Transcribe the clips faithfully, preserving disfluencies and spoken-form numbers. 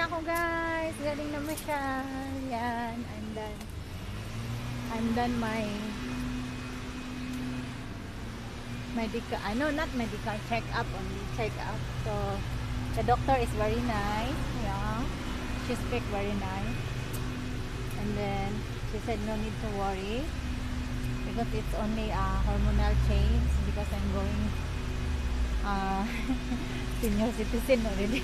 na ako guys. Galing na masyal. Yan. I'm done. I'm done my medical, ano, not medical, check up only. Check up. So, the doctor is very nice. Yeah. She speak very nice. And then, she said no need to worry. Because it's only a uh, hormonal change. Because I'm going uh, senior citizen already.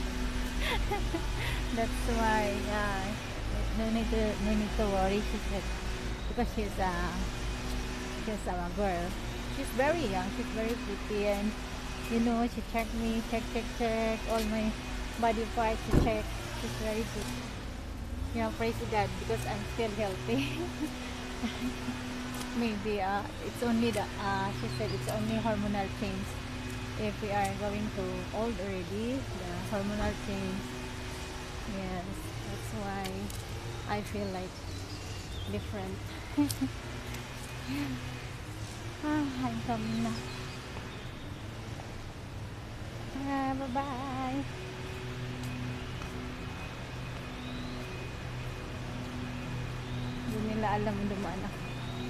That's why, yeah, no need to no need to worry. She said because she's a she's a girl. She's very young. She's very pretty, and you know, she checked me, check, check, check all my body parts. She check. She's very good. Yeah, praise God because I'm still healthy. Maybe uh, it's only the uh, she said it's only hormonal change. If we are going to old already, the hormonal change, yes, that's why I feel like different. Ah, I'm coming na. Ah, bye bye. Hindi nila alam dumaan ako.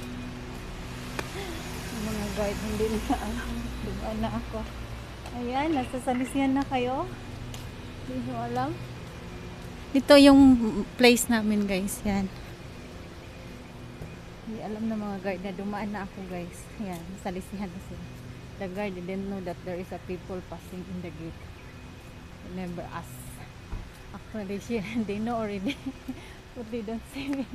Yung mga guide hindi nila alam dumaan na ako. Ayan, nasa Salesian na kayo. Hindi nyo alam. Ito yung place namin guys. Yan. Hindi alam ng mga guard na dumaan na ako guys. Yan, Salesian na sila. The guard didn't know that there is a people passing in the gate. They never ask. Actually, she, they know already. But they don't say me.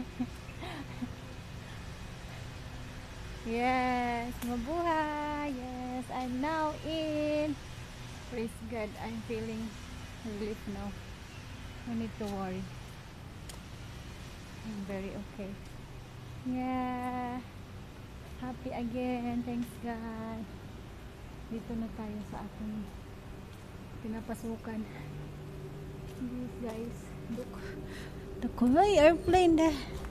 Yes, mabuhay. Yes, I'm now in. Praise God, I'm feeling relief now. No need to worry. I'm very okay. Yeah. Happy again. Thanks God. Dito na tayo sa ating pinapasukan. This guys, look. The airplane there.